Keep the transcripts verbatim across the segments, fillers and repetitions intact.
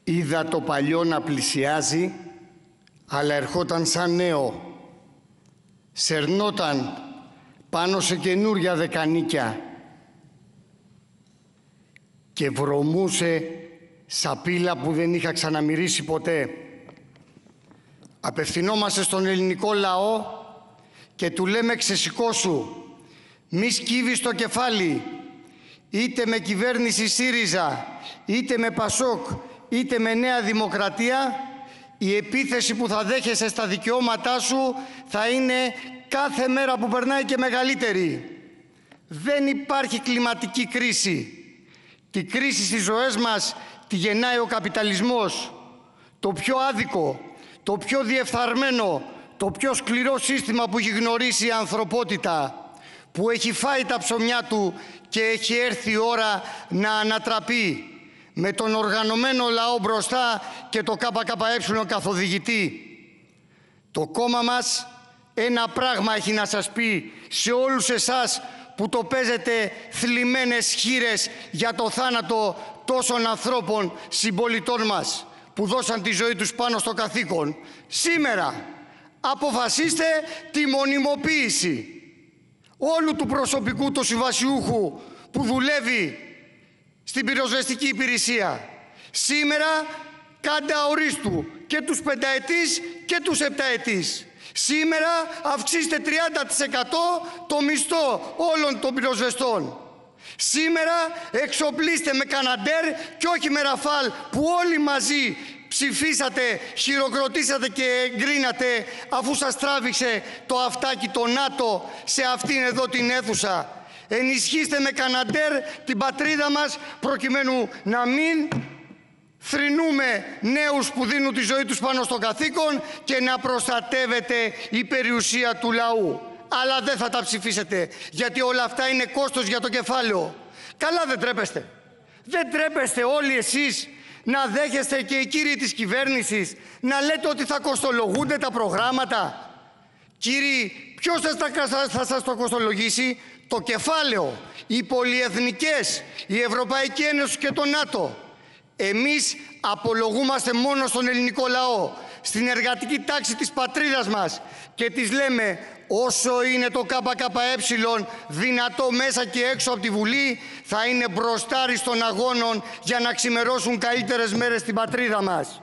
Είδα το παλιό να πλησιάζει, αλλά ερχόταν σαν νέο. Σερνόταν πάνω σε καινούρια δεκανίκια και βρωμούσε σαπίλα που δεν είχα ξαναμυρίσει ποτέ. Απευθυνόμαστε στον ελληνικό λαό και του λέμε ξεσηκώσου, μη σκύβεις το κεφάλι, είτε με κυβέρνηση ΣΥΡΙΖΑ, είτε με ΠΑΣΟΚ, είτε με Νέα Δημοκρατία, η επίθεση που θα δέχεσαι στα δικαιώματά σου θα είναι κάθε μέρα που περνάει και μεγαλύτερη. Δεν υπάρχει κλιματική κρίση. Τη κρίση στις ζωές μας τη γεννάει ο καπιταλισμός. Το πιο άδικο, το πιο διεφθαρμένο, το πιο σκληρό σύστημα που έχει γνωρίσει η ανθρωπότητα, που έχει φάει τα ψωμιά του και έχει έρθει η ώρα να ανατραπεί, με τον οργανωμένο λαό μπροστά και το ΚΚΕ καθοδηγητή. Το κόμμα μας ένα πράγμα έχει να σας πει σε όλους εσάς που το παίζετε θλιμμένες χήρες για το θάνατο τόσων ανθρώπων συμπολιτών μας που δώσαν τη ζωή τους πάνω στο καθήκον. Σήμερα αποφασίστε τη μονιμοποίηση όλου του προσωπικού του συμβασιούχου που δουλεύει στην πυροσβεστική υπηρεσία. Σήμερα κάντε αορίστου και τους πενταετής και τους επταετής. Σήμερα αυξήστε τριάντα τοις εκατό το μισθό όλων των πυροσβεστών. Σήμερα εξοπλίστε με Καναντέρ και όχι με Ραφάλ που όλοι μαζί ψηφίσατε, χειροκροτήσατε και εγκρίνατε αφού σας τράβηξε το αυτάκι το ΝΑΤΟ σε αυτήν εδώ την αίθουσα. Ενισχύστε με Καναντέρ την πατρίδα μας προκειμένου να μην θρηνούμε νέους που δίνουν τη ζωή τους πάνω στο καθήκον και να προστατεύεται η περιουσία του λαού. Αλλά δεν θα τα ψηφίσετε, γιατί όλα αυτά είναι κόστος για το κεφάλαιο. Καλά δεν τρέπεστε. Δεν τρέπεστε όλοι εσείς να δέχεστε και οι κύριοι της κυβέρνησης να λέτε ότι θα κοστολογούνται τα προγράμματα. Κύριοι, ποιος θα σας το κοστολογήσει? Το κεφάλαιο, οι πολυεθνικές, η Ευρωπαϊκή Ένωση και το ΝΑΤΟ. Εμείς απολογούμαστε μόνο στον ελληνικό λαό, στην εργατική τάξη της πατρίδας μας και της λέμε όσο είναι το ΚΚΕ δυνατό μέσα και έξω από τη Βουλή, θα είναι μπροστάρι των αγώνων για να ξημερώσουν καλύτερες μέρες στην πατρίδα μας.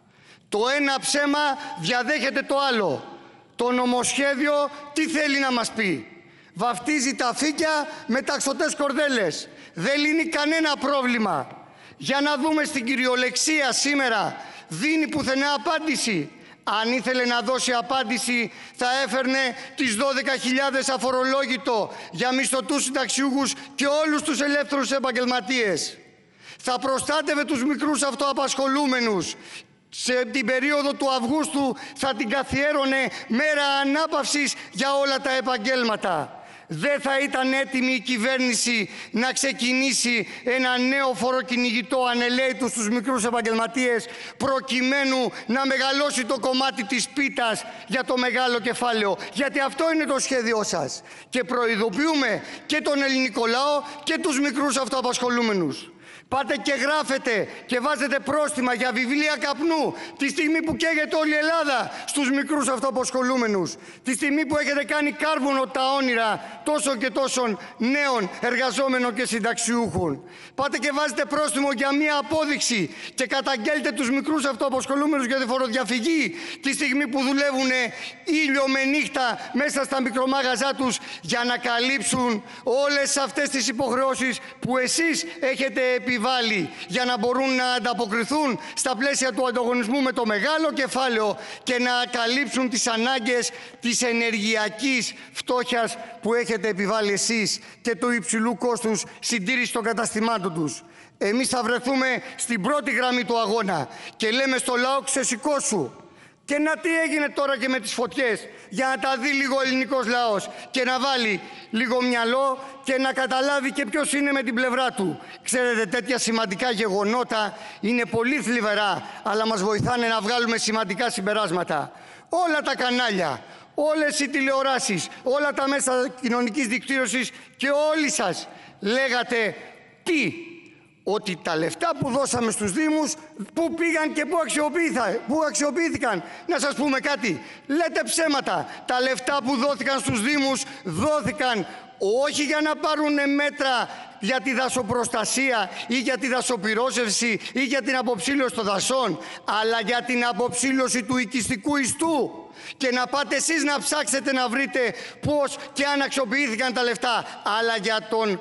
Το ένα ψέμα διαδέχεται το άλλο. Το νομοσχέδιο τι θέλει να μας πει? Βαφτίζει τα φύκια με ταξωτές κορδέλες. Δεν λύνει κανένα πρόβλημα. Για να δούμε στην κυριολεξία σήμερα, δίνει πουθενά απάντηση. Αν ήθελε να δώσει απάντηση, θα έφερνε τις δώδεκα χιλιάδες αφορολόγητο για μισθωτούς συνταξιούχους και όλους τους ελεύθερους επαγγελματίες. Θα προστάτευε τους μικρούς αυτοαπασχολούμενους. Σε την περίοδο του Αυγούστου θα την καθιέρωνε μέρα ανάπαυσης για όλα τα επαγγέλματα. Δεν θα ήταν έτοιμη η κυβέρνηση να ξεκινήσει ένα νέο φοροκυνηγητό ανελαίτου στους μικρούς επαγγελματίες προκειμένου να μεγαλώσει το κομμάτι της πίτας για το μεγάλο κεφάλαιο. Γιατί αυτό είναι το σχέδιό σας. Και προειδοποιούμε και τον ελληνικό λαό και τους μικρούς αυτοαπασχολούμενους. Πάτε και γράφετε και βάζετε πρόστιμα για βιβλία καπνού τη στιγμή που καίγεται όλη η Ελλάδα στους μικρούς αυτοαπασχολούμενους. Τη στιγμή που έχετε κάνει κάρβουνο τα όνειρα τόσο και τόσων νέων εργαζόμενων και συνταξιούχων. Πάτε και βάζετε πρόστιμο για μία απόδειξη και καταγγέλτε τους μικρούς αυτοαπασχολούμενους για τη φοροδιαφυγή τη στιγμή που δουλεύουν ήλιο με νύχτα μέσα στα μικρομάγαζά τους για να καλύψουν όλες αυτές τις υποχρεώσεις που εσείς έχετε επιβάλει για να μπορούν να ανταποκριθούν στα πλαίσια του ανταγωνισμού με το μεγάλο κεφάλαιο και να καλύψουν τις ανάγκες της ενεργειακής φτώχειας που έχετε επιβάλει εσείς και του υψηλού κόστους συντήρησης των καταστημάτων τους. Εμείς θα βρεθούμε στην πρώτη γραμμή του αγώνα και λέμε στο λαό ξεσηκώσου. Και να τι έγινε τώρα και με τις φωτιές, για να τα δει λίγο ο ελληνικός λαός και να βάλει λίγο μυαλό και να καταλάβει και ποιος είναι με την πλευρά του. Ξέρετε, τέτοια σημαντικά γεγονότα είναι πολύ θλιβερά, αλλά μας βοηθάνε να βγάλουμε σημαντικά συμπεράσματα. Όλα τα κανάλια, όλες οι τηλεοράσεις, όλα τα μέσα κοινωνικής δικτύωσης και όλοι σας λέγατε τι? ότι τα λεφτά που δώσαμε στους Δήμους, πού πήγαν και πού, πού αξιοποιήθηκαν. Να σας πούμε κάτι, λέτε ψέματα. Τα λεφτά που δόθηκαν στους Δήμους δόθηκαν όχι για να πάρουν μέτρα για τη δασοπροστασία ή για τη δασοπυρόσβεση ή για την αποψήλωση των δασών, αλλά για την αποψήλωση του οικιστικού ιστού. Και να πάτε εσείς να ψάξετε να βρείτε πώς και αν αξιοποιήθηκαν τα λεφτά, αλλά για τον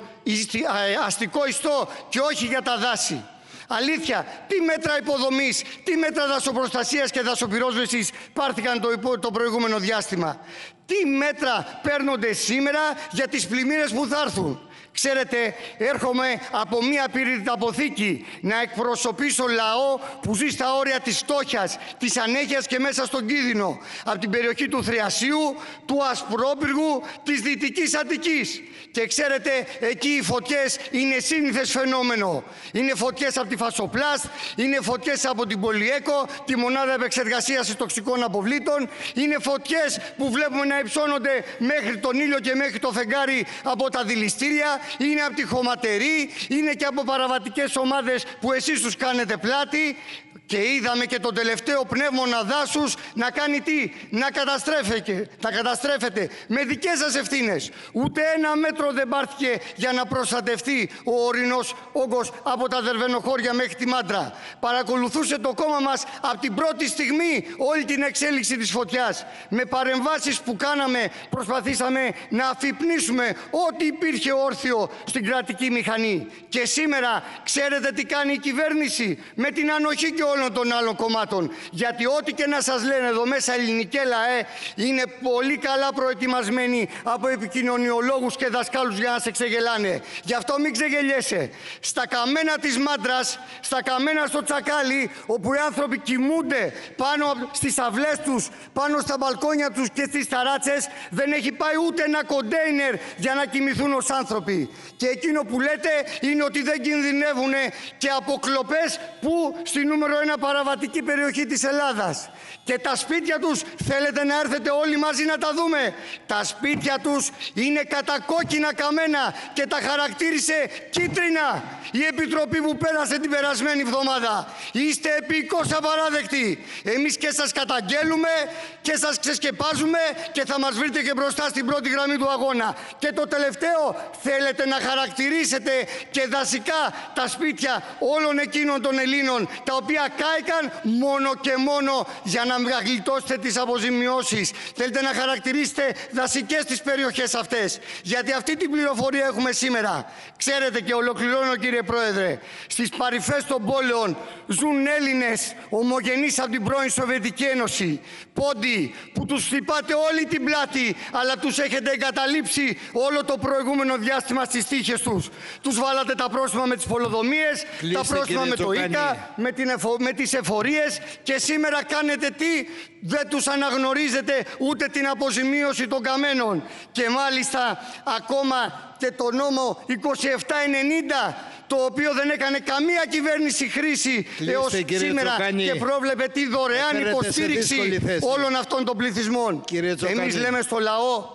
αστικό ιστό και όχι για τα δάση. Αλήθεια, τι μέτρα υποδομής, τι μέτρα δασοπροστασίας και δασοπυρόσβεσης πάρθηκαν το, το προηγούμενο διάστημα. Τι μέτρα παίρνονται σήμερα για τις πλημμύρες που θα έρθουν. Ξέρετε, έρχομαι από μία πυρηναποθήκη να εκπροσωπήσω λαό που ζει στα όρια της φτώχειας, της ανέχειας και μέσα στον κίνδυνο. Από την περιοχή του Θριασίου, του Ασπρόπυργου, της Δυτικής Αττικής. Και ξέρετε, εκεί οι φωτιές είναι σύνηθες φαινόμενο. Είναι φωτιές από τη Φασοπλάστ, είναι φωτιές από την Πολυέκο, τη μονάδα επεξεργασίας τοξικών αποβλήτων, είναι φωτιές που βλέπουμε να υψώνονται μέχρι τον ήλιο και μέχρι το φεγγάρι από τα δηληστήρια, είναι από τη χωματερή, είναι και από παραβατικές ομάδες που εσείς τους κάνετε πλάτη. Και είδαμε και τον τελευταίο πνεύμονα δάσους να κάνει τι, να καταστρέφεται, να καταστρέφεται με δικές σας ευθύνες. Ούτε ένα μέτρο δεν πάρθηκε για να προστατευτεί ο ορεινός όγκος από τα Δερβενοχώρια μέχρι τη Μάντρα. Παρακολουθούσε το κόμμα μας από την πρώτη στιγμή όλη την εξέλιξη της φωτιάς. Με παρεμβάσεις που κάναμε προσπαθήσαμε να αφυπνίσουμε ό,τι υπήρχε όρθιο στην κρατική μηχανή. Και σήμερα ξέρετε τι κάνει η κυβέρνηση με την ανοχή και όλων των άλλων κομμάτων. Γιατί ό,τι και να σας λένε εδώ μέσα ελληνικέ λαέ είναι πολύ καλά προετοιμασμένοι από επικοινωνιολόγους και δασκάλους για να σε ξεγελάνε. Γι' αυτό μην ξεγελιέσαι. Στα καμένα της Μάντρας, στα καμένα στο Τσακάλι, όπου οι άνθρωποι κοιμούνται πάνω στις αυλές τους, πάνω στα μπαλκόνια τους και στις ταράτσες, δεν έχει πάει ούτε ένα κοντέινερ για να κοιμηθούν ως άνθρωποι. Και εκείνο που λέτε είναι ότι δεν κινδυνεύουν και από κλοπές που στη νούμερο ένα παραβατική περιοχή της Ελλάδας. Και τα σπίτια τους θέλετε να έρθετε όλοι μαζί να τα δούμε. Τα σπίτια τους είναι κατακόκκινα καμένα και τα χαρακτήρισε κίτρινα η Επιτροπή που πέρασε την περασμένη εβδομάδα. Είστε επικώς απαράδεκτοι. Εμείς και σας καταγγέλουμε και σας ξεσκεπάζουμε και θα μας βρείτε και μπροστά στην πρώτη γραμμή του αγώνα. Και το τελευταίο, θέλετε να χαρακτηρίσετε και δασικά τα σπίτια όλων εκείνων των Ελλήνων τα οποία κάηκαν μόνο και μόνο για να γλιτώσετε τις αποζημιώσεις. Θέλετε να χαρακτηρίσετε δασικές τις περιοχές αυτές. Γιατί αυτή την πληροφορία έχουμε σήμερα. Ξέρετε, και ολοκληρώνω κύριε Πρόεδρε, στις παρυφές των πόλεων ζουν Έλληνες ομογενείς από την πρώην Σοβιετική Ένωση. Πόντι που τους χτυπάτε όλη την πλάτη, αλλά τους έχετε εγκαταλείψει όλο το προηγούμενο διάστημα στις τύχες τους. Τους βάλατε τα πρόστιμα με τις πολεοδομίες, τα πρόστιμα με το ΙΚΑ, με, την εφο... με τις εφορίες και σήμερα κάνετε τι, δεν τους αναγνωρίζετε ούτε την αποζημίωση των καμένων. Και μάλιστα ακόμα και το νόμο είκοσι επτά ενενήντα, το οποίο δεν έκανε καμία κυβέρνηση χρήση έως σήμερα Τσοκάνη, και πρόβλεπε τη δωρεάν υποστήριξη όλων αυτών των πληθυσμών. Εμείς λέμε στο λαό,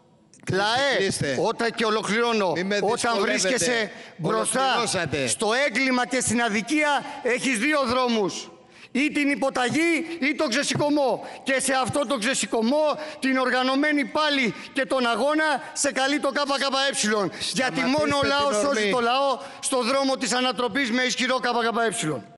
λαέ, όταν, και ολοκληρώνω, όταν βρίσκεσαι μπροστά στο έγκλημα και στην αδικία, έχεις δύο δρόμους. Ή την υποταγή ή τον ξεσηκωμό. Και σε αυτό το ξεσηκωμό, την οργανωμένη πάλι και τον αγώνα, σε καλεί το ΚΚΕ. Γιατί μόνο ο λαός σώζει το λαό στο δρόμο της ανατροπής με ισχυρό ΚΚΕ.